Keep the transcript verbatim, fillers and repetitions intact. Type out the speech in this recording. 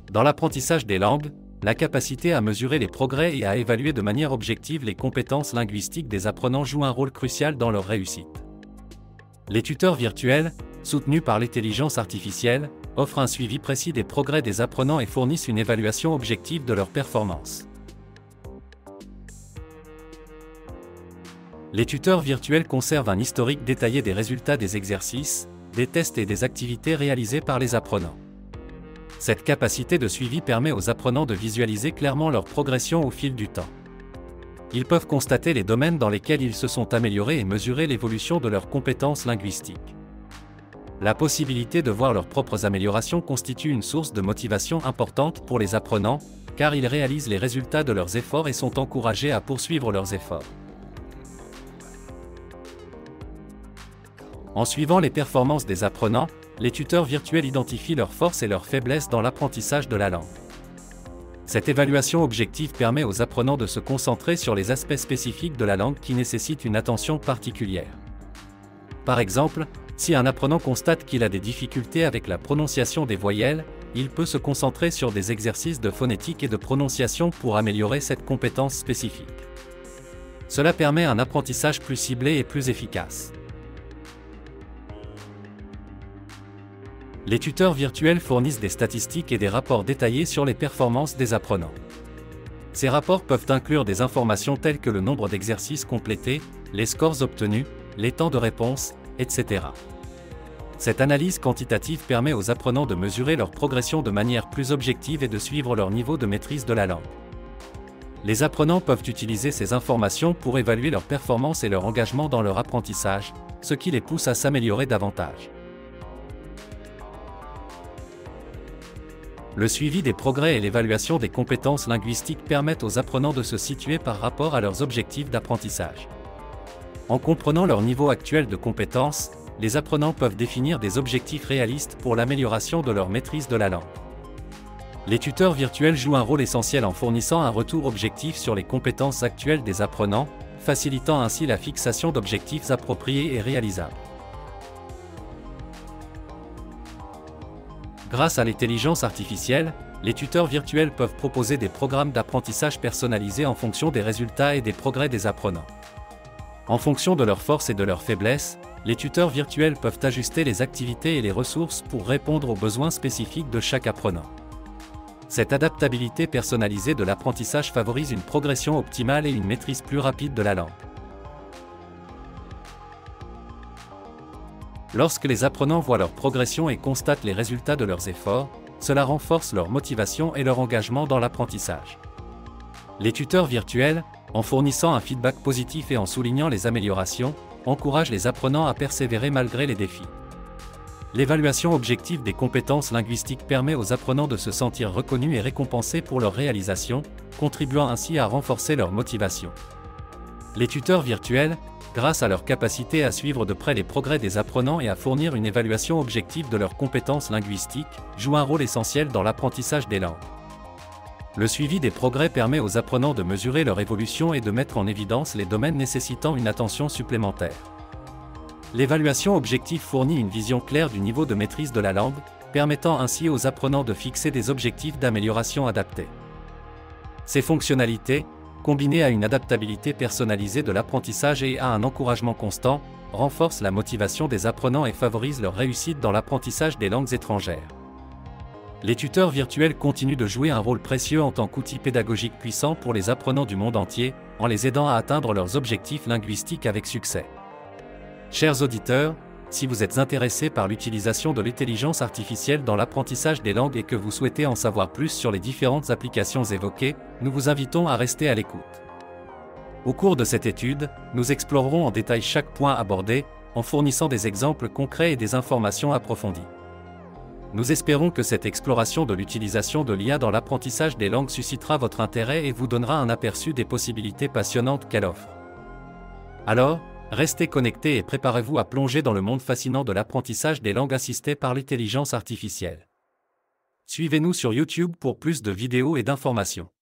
Dans l'apprentissage des langues, la capacité à mesurer les progrès et à évaluer de manière objective les compétences linguistiques des apprenants joue un rôle crucial dans leur réussite. Les tuteurs virtuels, soutenus par l'intelligence artificielle, offrent un suivi précis des progrès des apprenants et fournissent une évaluation objective de leurs performances. Les tuteurs virtuels conservent un historique détaillé des résultats des exercices, des tests et des activités réalisées par les apprenants. Cette capacité de suivi permet aux apprenants de visualiser clairement leur progression au fil du temps. Ils peuvent constater les domaines dans lesquels ils se sont améliorés et mesurer l'évolution de leurs compétences linguistiques. La possibilité de voir leurs propres améliorations constitue une source de motivation importante pour les apprenants, car ils réalisent les résultats de leurs efforts et sont encouragés à poursuivre leurs efforts. En suivant les performances des apprenants, les tuteurs virtuels identifient leurs forces et leurs faiblesses dans l'apprentissage de la langue. Cette évaluation objective permet aux apprenants de se concentrer sur les aspects spécifiques de la langue qui nécessitent une attention particulière. Par exemple, si un apprenant constate qu'il a des difficultés avec la prononciation des voyelles, il peut se concentrer sur des exercices de phonétique et de prononciation pour améliorer cette compétence spécifique. Cela permet un apprentissage plus ciblé et plus efficace. Les tuteurs virtuels fournissent des statistiques et des rapports détaillés sur les performances des apprenants. Ces rapports peuvent inclure des informations telles que le nombre d'exercices complétés, les scores obtenus, les temps de réponse, et cetera. Cette analyse quantitative permet aux apprenants de mesurer leur progression de manière plus objective et de suivre leur niveau de maîtrise de la langue. Les apprenants peuvent utiliser ces informations pour évaluer leur performance et leur engagement dans leur apprentissage, ce qui les pousse à s'améliorer davantage. Le suivi des progrès et l'évaluation des compétences linguistiques permettent aux apprenants de se situer par rapport à leurs objectifs d'apprentissage. En comprenant leur niveau actuel de compétences, les apprenants peuvent définir des objectifs réalistes pour l'amélioration de leur maîtrise de la langue. Les tuteurs virtuels jouent un rôle essentiel en fournissant un retour objectif sur les compétences actuelles des apprenants, facilitant ainsi la fixation d'objectifs appropriés et réalisables. Grâce à l'intelligence artificielle, les tuteurs virtuels peuvent proposer des programmes d'apprentissage personnalisés en fonction des résultats et des progrès des apprenants. En fonction de leurs forces et de leurs faiblesses, les tuteurs virtuels peuvent ajuster les activités et les ressources pour répondre aux besoins spécifiques de chaque apprenant. Cette adaptabilité personnalisée de l'apprentissage favorise une progression optimale et une maîtrise plus rapide de la langue. Lorsque les apprenants voient leur progression et constatent les résultats de leurs efforts, cela renforce leur motivation et leur engagement dans l'apprentissage. Les tuteurs virtuels, en fournissant un feedback positif et en soulignant les améliorations, encouragent les apprenants à persévérer malgré les défis. L'évaluation objective des compétences linguistiques permet aux apprenants de se sentir reconnus et récompensés pour leur réalisation, contribuant ainsi à renforcer leur motivation. Les tuteurs virtuels, grâce à leur capacité à suivre de près les progrès des apprenants et à fournir une évaluation objective de leurs compétences linguistiques, jouent un rôle essentiel dans l'apprentissage des langues. Le suivi des progrès permet aux apprenants de mesurer leur évolution et de mettre en évidence les domaines nécessitant une attention supplémentaire. L'évaluation objective fournit une vision claire du niveau de maîtrise de la langue, permettant ainsi aux apprenants de fixer des objectifs d'amélioration adaptés. Ces fonctionnalités, combinées à une adaptabilité personnalisée de l'apprentissage et à un encouragement constant, renforcent la motivation des apprenants et favorisent leur réussite dans l'apprentissage des langues étrangères. Les tuteurs virtuels continuent de jouer un rôle précieux en tant qu'outil pédagogique puissant pour les apprenants du monde entier, en les aidant à atteindre leurs objectifs linguistiques avec succès. Chers auditeurs, si vous êtes intéressés par l'utilisation de l'intelligence artificielle dans l'apprentissage des langues et que vous souhaitez en savoir plus sur les différentes applications évoquées, nous vous invitons à rester à l'écoute. Au cours de cette étude, nous explorerons en détail chaque point abordé, en fournissant des exemples concrets et des informations approfondies. Nous espérons que cette exploration de l'utilisation de l'I A dans l'apprentissage des langues suscitera votre intérêt et vous donnera un aperçu des possibilités passionnantes qu'elle offre. Alors, restez connectés et préparez-vous à plonger dans le monde fascinant de l'apprentissage des langues assistées par l'intelligence artificielle. Suivez-nous sur YouTube pour plus de vidéos et d'informations.